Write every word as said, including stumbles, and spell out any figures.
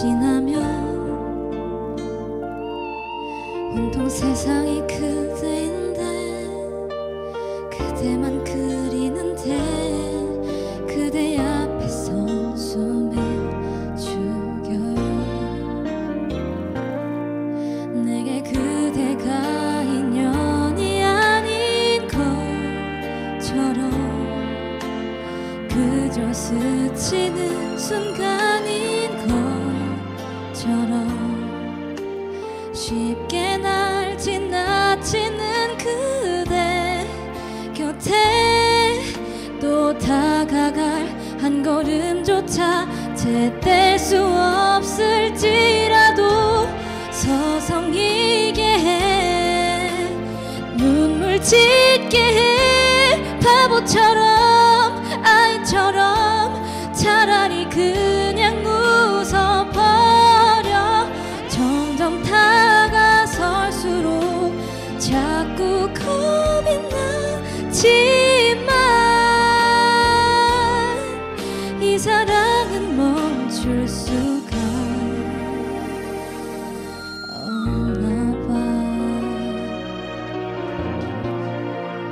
지나면 온통 세상이 그대인데 그대만 그리는데 그대 앞에서 숨이 죽여요. 내게 그대가 인연이 아닌 것처럼 그저 스치는 순간인 것처럼 쉽게 날 지나치는 그대 곁에 또 다가갈 한 걸음조차 제뗄 수 없을지라도 서성이게 해 눈물 짓게 해 바보처럼 아이처럼 차라리 그